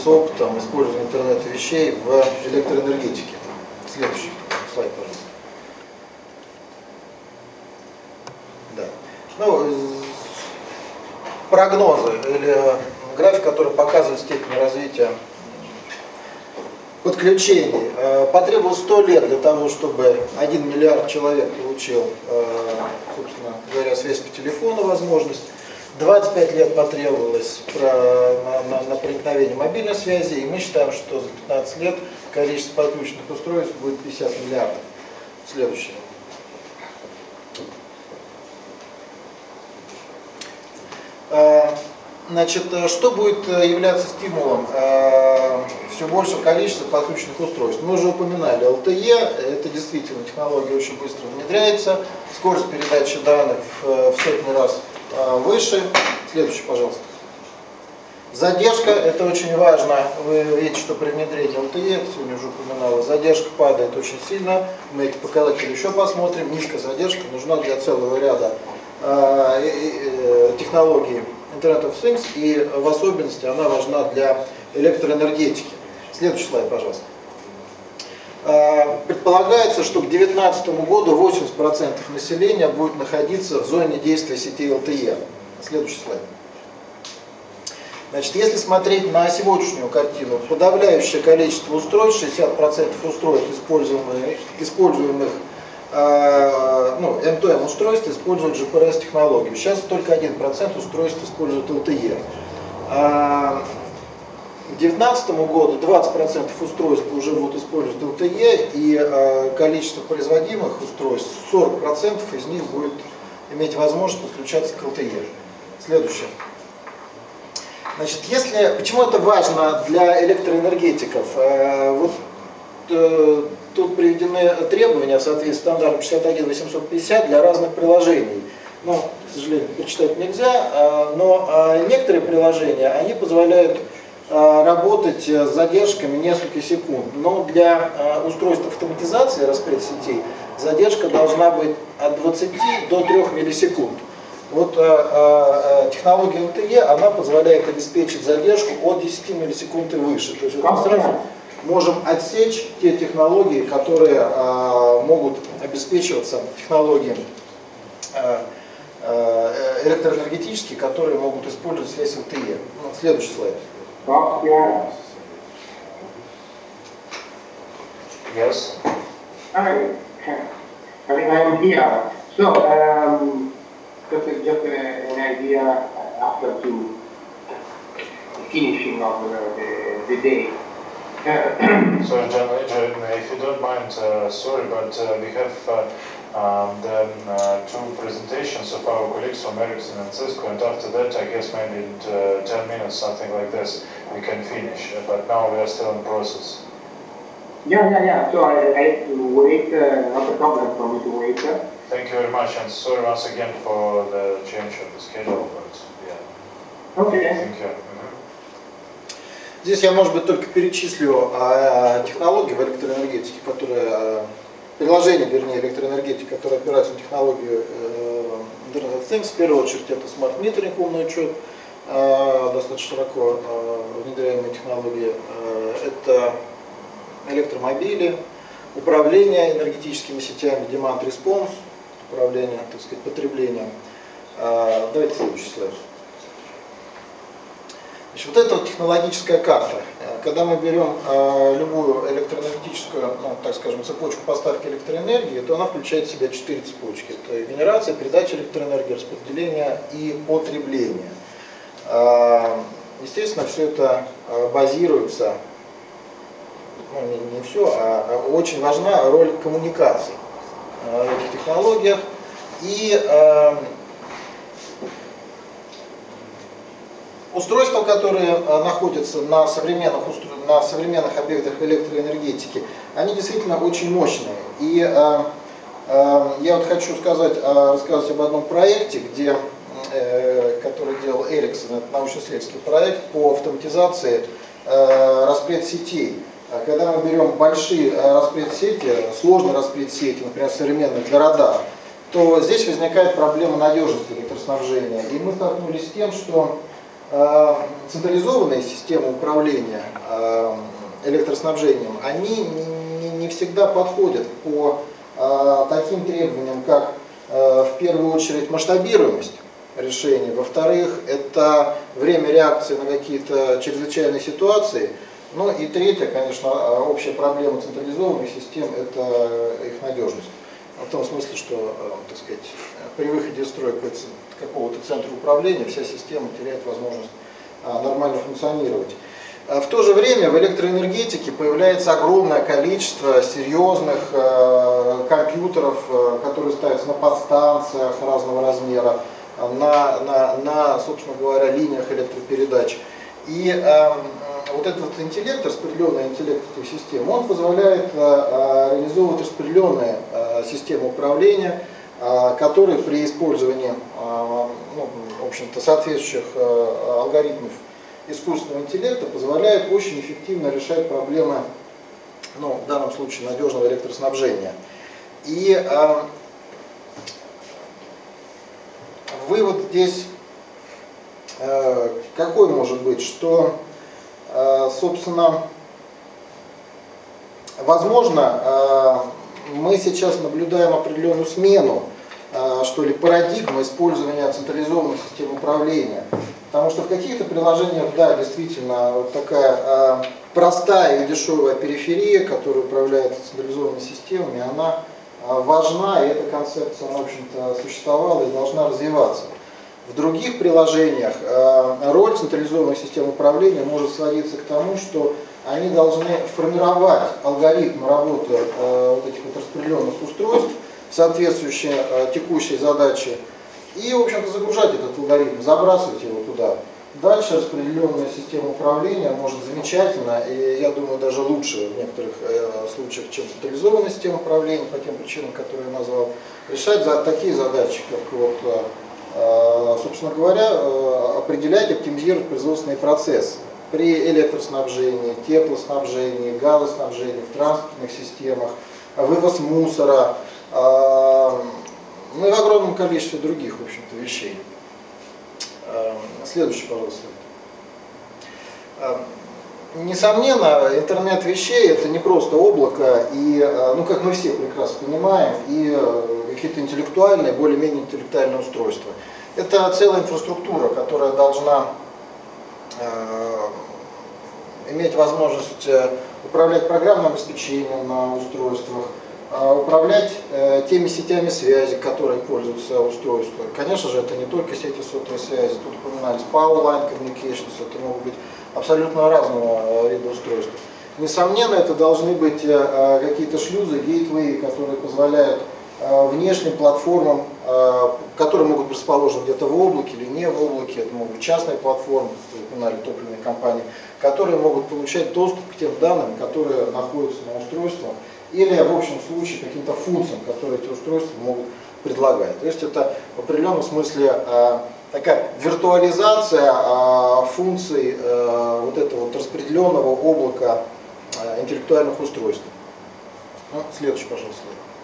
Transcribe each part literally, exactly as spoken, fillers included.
с опытом использования интернета вещей в электроэнергетике. Следующий слайд, пожалуйста. Да. Ну, прогнозы или график, который показывает степень развития подключений. Потребовалось сто лет для того, чтобы один миллиард человек получил, собственно говоря, связь по телефону, возможность. двадцать пять лет потребовалось на, на, на проникновение мобильной связи, и мы считаем, что за пятнадцать лет количество подключенных устройств будет пятьдесят миллиардов. Следующее. Значит, что будет являться стимулом все большего количества подключенных устройств? Мы уже упоминали эл тэ е, это действительно технология очень быстро внедряется, скорость передачи данных в, в сотни раз выше. Следующий, пожалуйста. Задержка, это очень важно. Вы видите, что при внедрении эл тэ е, это сегодня уже упоминала, задержка падает очень сильно. Мы эти показатели еще посмотрим. Низкая задержка нужна для целого ряда э, технологий Internet of Things, и в особенности она важна для электроэнергетики. Следующий слайд, пожалуйста. Предполагается, что к две тысячи девятнадцатому году восемьдесят процентов населения будет находиться в зоне действия сети эл тэ е. Следующий слайд. Значит, если смотреть на сегодняшнюю картину, подавляющее количество устройств, шестьдесят процентов устройств, используемых, используемых э, ну, эм два эм устройств, используют джи пи ар эс-технологию. Сейчас только один процент устройств используют эл тэ е. А к две тысячи девятнадцатому году двадцать процентов устройств уже будут использовать эл тэ е, и э, количество производимых устройств, сорок процентов из них будет иметь возможность подключаться к эл тэ е. Следующее. Значит, если, почему это важно для электроэнергетиков? Э, вот, э, тут приведены требования в соответствии с стандартом шестьдесят один восемьсот пятьдесят для разных приложений. Ну, к сожалению, прочитать нельзя, э, но э, некоторые приложения, они позволяют э, работать с задержками несколько секунд. Но для э, устройств автоматизации распред сетей задержка должна быть от двадцати до трёх миллисекунд. Вот э, э, технология эл тэ е, она позволяет обеспечить задержку от десяти миллисекунд и выше. То есть вот мы сразу можем отсечь те технологии, которые э, могут обеспечиваться технологиями э, э, электроэнергетические, которые могут использовать связь эл тэ е. Ну, следующий слайд. Yes. Hi. I think I am here. So, um, Just, a, just a, an idea after to finishing of the, the, the day. Uh, so, John, if you don't mind, uh, sorry, but uh, we have uh, um, then uh, two presentations of our colleagues from Ericsson and Cisco, and after that, I guess maybe in uh, ten minutes, something like this, we can finish. But now we are still in process. Yeah, yeah, yeah. So I, I have to wait. Uh, not a problem for me to wait. Uh. Thank you very much, and sorry once again for the change of the schedule, but yeah. Okay. Thank you. Здесь я, может быть, только перечислю а, технологии в электроэнергетике, которые, а, приложения, вернее, электроэнергетики, которые опираются на технологию э, Internet of Things. В первую очередь это Smart Metering, умный учет, э, достаточно широко э, внедряемые технологии. Э, это электромобили, управление энергетическими сетями, Demand Response, управление, так сказать, потреблением. Э, давайте следующий слайд. Значит, вот это вот технологическая карта. Когда мы берем э, любую электроэнергетическую, ну, так скажем, цепочку поставки электроэнергии, то она включает в себя четыре цепочки. Это генерация, передача электроэнергии, распределение и потребление. Э, естественно, все это э, базируется, ну, не, не все, а, а очень важна роль коммуникаций э, в этих технологиях. И э, устройства, которые находятся на современных, устро... на современных объектах электроэнергетики, они действительно очень мощные. И э, э, я вот хочу сказать, э, рассказать об одном проекте, где, э, который делал Ericsson, это научно-исследовательский проект по автоматизации э, распред сетей. Когда мы берем большие распред сети, сложные распред сети, например, современных города, то здесь возникает проблема надежности электроснабжения. И мы столкнулись с тем, что централизованные системы управления электроснабжением, они не всегда подходят по таким требованиям, как в первую очередь масштабируемость решений, во-вторых, это время реакции на какие-то чрезвычайные ситуации, ну и третье, конечно, общая проблема централизованных систем – это их надежность. В том смысле, что, так сказать, при выходе из строя какого-то центра управления вся система теряет возможность нормально функционировать. В то же время в электроэнергетике появляется огромное количество серьезных компьютеров, которые ставятся на подстанциях разного размера, на, на, на собственно говоря, линиях электропередач. И э, вот этот интеллект, распределенный интеллект этих систем, он позволяет э, реализовывать распределенные э, системы управления, э, которые при использовании э, ну, в общем-то, соответствующих э, алгоритмов искусственного интеллекта позволяют очень эффективно решать проблемы, ну, в данном случае, надежного электроснабжения. И э, вывод здесь э, какой может быть, что, э, собственно, возможно, э, мы сейчас наблюдаем определенную смену, э, что ли, парадигмы использования централизованных систем управления. Потому что в каких-то приложениях, да, действительно, вот такая э, простая и дешевая периферия, которая управляет централизованными системами, она важна, и эта концепция, в общем-то, существовала и должна развиваться. В других приложениях роль централизованных систем управления может сводиться к тому, что они должны формировать алгоритм работы вот этих вот распределенных устройств, соответствующие текущей задаче, и, в общем-то, загружать этот алгоритм, забрасывать его туда. Дальше распределенная система управления может замечательно, и я думаю, даже лучше в некоторых э, случаях, чем централизованная система управления, по тем причинам, которые я назвал, решать за, такие задачи, как, вот, э, собственно говоря, э, определять, оптимизировать производственные процессы при электроснабжении, теплоснабжении, газоснабжении, в транспортных системах, вывоз мусора, э, ну и в огромном количестве других, в общем-то, вещей. Следующий, пожалуйста. Несомненно, интернет вещей — это не просто облако, и, ну, как мы все прекрасно понимаем, и какие-то интеллектуальные, более-менее интеллектуальные устройства. Это целая инфраструктура, которая должна э, иметь возможность управлять программным обеспечением на устройствах, управлять э, теми сетями связи, которые пользуются устройством. Конечно же, это не только сети сотовой связи, тут упоминались Power Line Communications, это могут быть абсолютно разного вида устройств. Несомненно, это должны быть э, какие-то шлюзы, гейтвеи, которые позволяют э, внешним платформам, э, которые могут быть расположены где-то в облаке или не в облаке, это могут быть частные платформы, упоминали топливные компании, которые могут получать доступ к тем данным, которые находятся на устройстве, или, в общем случае, каким-то функциям, которые эти устройства могут предлагать. То есть это в определенном смысле э, такая виртуализация э, функций э, вот этого вот распределенного облака э, интеллектуальных устройств. Ну, следующий, пожалуйста.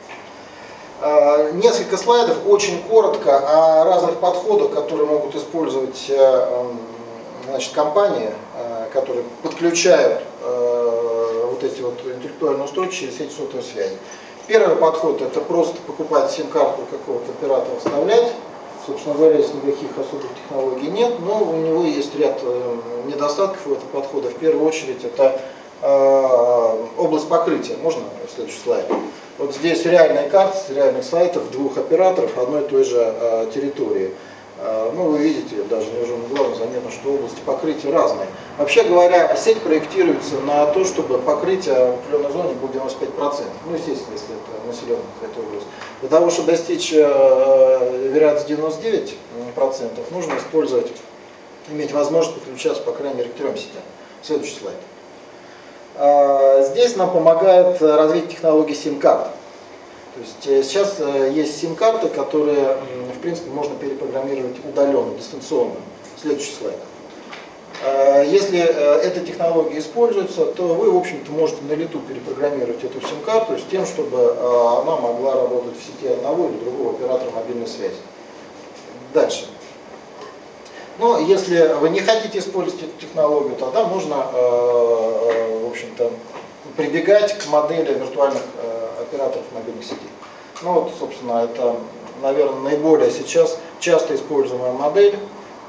Э, несколько слайдов, очень коротко, о разных подходах, которые могут использовать э, значит, компании, э, которые подключают э, вот эти вот интеллектуальные устройства через сеть сотовой связи. Первый подход — это просто покупать сим-карту какого-то оператора, вставлять. Собственно говоря, здесь никаких особых технологий нет, но у него есть ряд э, недостатков у этого подхода. В первую очередь это э, область покрытия. Можно следующий слайд? Вот здесь реальные карты с реальных сайтов двух операторов одной и той же э, территории. Ну, вы видите, даже невооруженным глазом заметно, что области покрытия разные. Вообще говоря, сеть проектируется на то, чтобы покрытие в определенной зоне было девяносто пять процентов. Ну, естественно, если это населенная какая-то область. Для того, чтобы достичь э, вероятности девяносто девять процентов, нужно использовать, иметь возможность подключаться, по крайней мере, к трем сетям. Следующий слайд. Э, здесь нам помогает развитие технологии сим-карт. То есть сейчас есть сим-карты, которые, в принципе, можно перепрограммировать удаленно, дистанционно. Следующий слайд. Если эта технология используется, то вы, в общем-то, можете на лету перепрограммировать эту сим-карту с тем, чтобы она могла работать в сети одного или другого оператора мобильной связи. Дальше. Но если вы не хотите использовать эту технологию, тогда можно, в общем-то, прибегать к модели виртуальных операторов мобильных сетей. Ну вот, собственно, это, наверное, наиболее сейчас часто используемая модель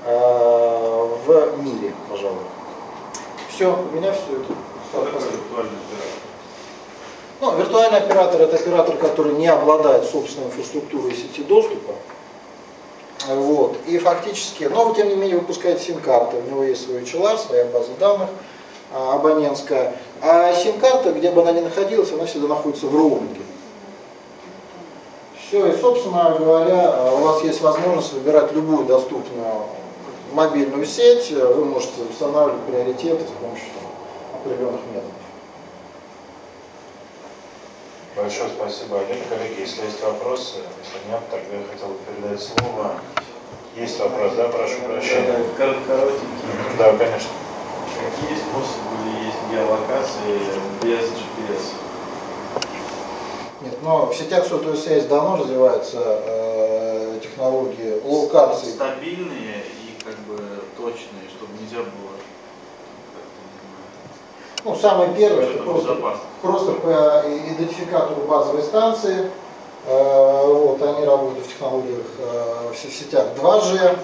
в мире, пожалуй. Все, у меня все это. Что такое виртуальный оператор? Ну, виртуальный оператор — это оператор, который не обладает собственной инфраструктурой сети доступа. Вот. И фактически, но тем не менее выпускает сим-карты, у него есть свой эйч эл ар, своя база данных а, абонентская. А сим-карта, где бы она ни находилась, она всегда находится в роуминге. Все, и, собственно говоря, у вас есть возможность выбирать любую доступную мобильную сеть, вы можете устанавливать приоритеты с помощью там, определенных методов. Большое спасибо, Олег. Коллеги, если есть вопросы, если нет, тогда я хотел бы передать слово. Есть вопрос, да? Прошу прощения. Коротенький. Да, конечно. Какие способы есть геолокации без джи пи эс? Нет, но в сетях сотовой связи давно развиваются э, технологии локации. Стабильные и как бы точные, чтобы нельзя было. Ну, самое первое, это просто, просто по идентификатору базовой станции. Э, вот, они работают в технологиях, э, в сетях два джи. Э,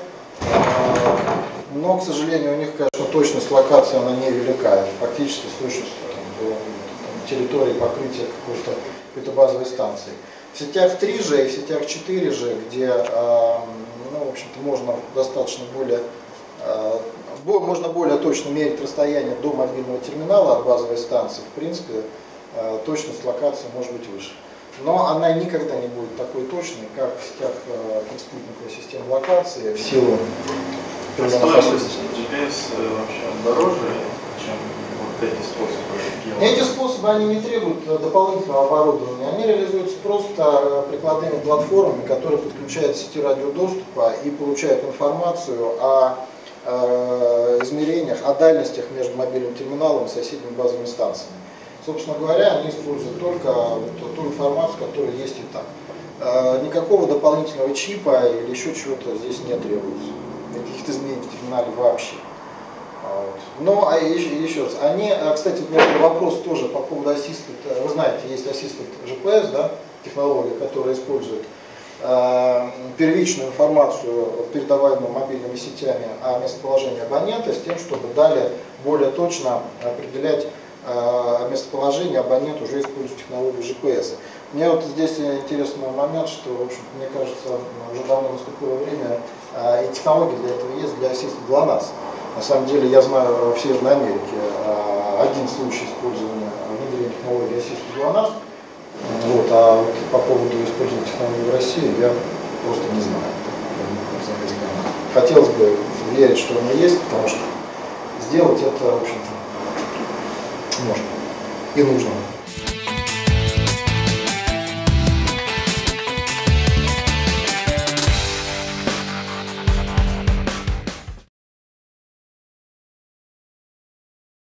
но, к сожалению, у них, конечно, точность локации она невелика. Фактически с точностью там, до там, территории покрытия какой-то какой-то базовой станции. В сетях три джи и в сетях четыре джи, где э, ну, в общем-то, можно достаточно более э, можно более точно мерить расстояние до мобильного терминала от базовой станции, в принципе, э, точность локации может быть выше. Но она никогда не будет такой точной, как в сетях э, спутниковой системы локации, в силу стоимость джи пи эс вообще дороже, чем вот эти способы? Эти способы они не требуют дополнительного оборудования, они реализуются просто прикладными платформами, которые подключают к сети радиодоступа и получают информацию о э, измерениях, о дальностях между мобильным терминалом и соседними базовыми станциями. Собственно говоря, они используют только вот, ту информацию, которая есть и так. Э, никакого дополнительного чипа или еще чего-то здесь не требуется. Каких-то изменений в терминале вообще. Вот. Ну, а еще, еще раз, они, кстати, у меня вопрос тоже по поводу Assisted. Вы знаете, есть Assisted джи пи эс, да, технология, которая использует э, первичную информацию, передаваемую мобильными сетями о местоположении абонента, с тем, чтобы далее более точно определять э, местоположение абонента, уже используя технологию джи пи эс. Мне вот здесь интересный момент, что, в общем, мне кажется, уже давно наступило время, э, и технологии для этого есть, для Assisted GLONASS. На самом деле, я знаю в Северной Америке один случай использования внедрения технологии Assisted GLONASS, вот, а вот по поводу использования технологии в России я просто не знаю. Хотелось бы верить, что она есть, потому что сделать это, в общем-то, можно и нужно.